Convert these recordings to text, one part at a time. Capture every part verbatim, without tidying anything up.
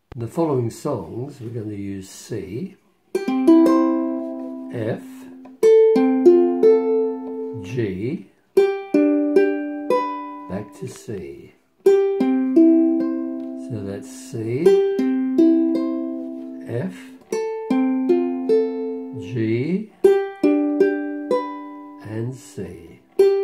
In the following songs we're going to use C, F, G, back to C. So that's C, F, G, and C.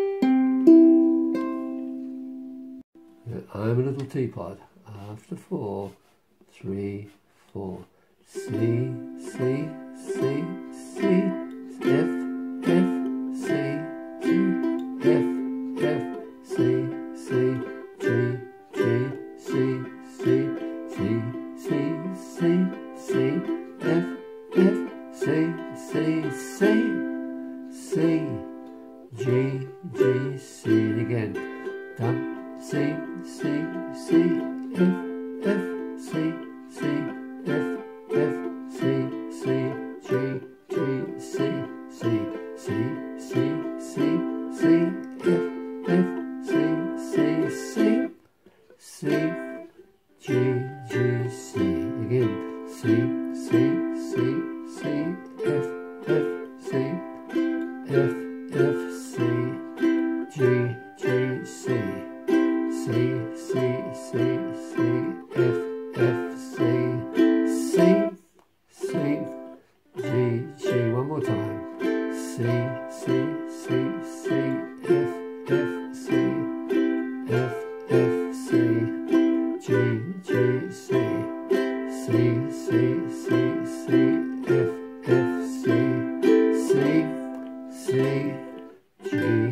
I'm a little teapot. After four, three, four. C, C, C, C, F, F, C, C, F, F, C, C, G, G, C, C, C, C, C, C, F, F, C, C, C, C, G, G, C, and again, dum, C, C, C, F, F, C, C, F, F, C, C, G, G, C, C, C, C, C, C, F, F, C, C, C, C, G, G, C, again, C, C, C, C, F, F, C, F, F, C, G, G, C, C, C, C, C, F, F, C, C, C, G, G, one more time, C, C, C, C, F, F, C, F, F, C, G, G, C, C, C, C, C, F, F, C, C, C, G,